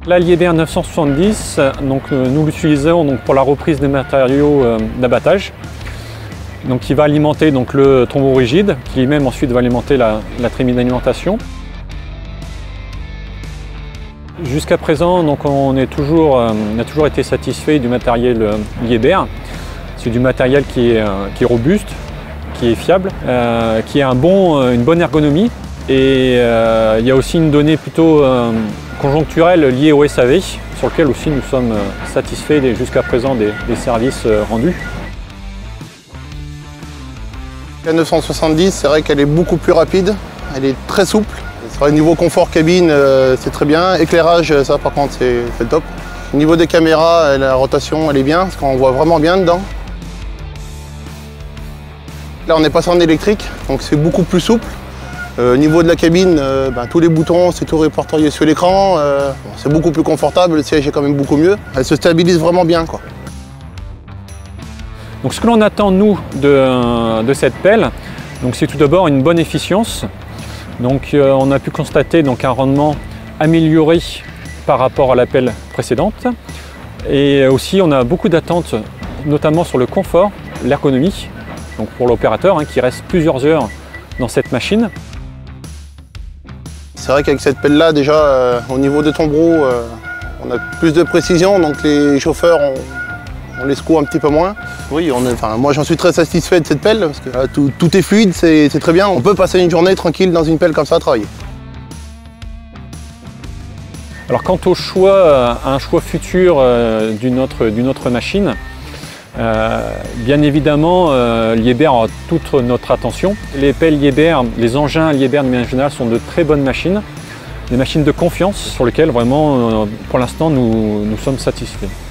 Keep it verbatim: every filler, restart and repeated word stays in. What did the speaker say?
La Liebherr neuf cent soixante-dix, donc, euh, nous l'utilisons donc, pour la reprise des matériaux euh, d'abattage. Donc, qui va alimenter donc, le tombeau rigide, qui lui-même ensuite va alimenter la, la trémie d'alimentation. Jusqu'à présent, donc, on, est toujours, euh, on a toujours été satisfait du matériel euh, Liebherr. C'est du matériel qui est, euh, qui est robuste, qui est fiable, euh, qui a un bon, euh, une bonne ergonomie. Et euh, il y a aussi une donnée plutôt euh, conjoncturelle liée au S A V, sur lequel aussi nous sommes euh, satisfaits jusqu'à présent des, des services euh, rendus. La neuf cent soixante-dix, c'est vrai qu'elle est beaucoup plus rapide, elle est très souple. C'est vrai, niveau confort cabine, euh, c'est très bien. Éclairage, ça par contre, c'est le top. Au niveau des caméras, la rotation, elle est bien, parce qu'on voit vraiment bien dedans. Là, on est passé en électrique, donc c'est beaucoup plus souple. Euh, au niveau de la cabine, euh, ben, tous les boutons, c'est tout répertorié sur l'écran. Euh, bon, c'est beaucoup plus confortable, le siège est quand même beaucoup mieux. Elle se stabilise vraiment bien, quoi. Donc ce que l'on attend nous de, de cette pelle, c'est tout d'abord une bonne efficience. Donc euh, on a pu constater donc, un rendement amélioré par rapport à la pelle précédente. Et aussi on a beaucoup d'attentes, notamment sur le confort, l'ergonomie, donc pour l'opérateur hein, qui reste plusieurs heures dans cette machine. C'est vrai qu'avec cette pelle-là, déjà euh, au niveau des tombereaux, euh, on a plus de précision, donc les chauffeurs ont on les secoue un petit peu moins. Oui, on est, enfin, moi j'en suis très satisfait de cette pelle parce que là, tout, tout est fluide, c'est très bien. On peut passer une journée tranquille dans une pelle comme ça à travailler. Alors quant au choix, à un choix futur euh, d'une autre, d'une autre machine, euh, bien évidemment euh, Liebherr a toute notre attention. Les pelles Liebherr, les engins Liebherr de manière générale sont de très bonnes machines, des machines de confiance sur lesquelles vraiment euh, pour l'instant nous, nous sommes satisfaits.